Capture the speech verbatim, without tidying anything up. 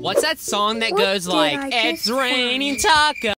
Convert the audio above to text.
What's that song that What goes did like, I it's just raining find? tacos?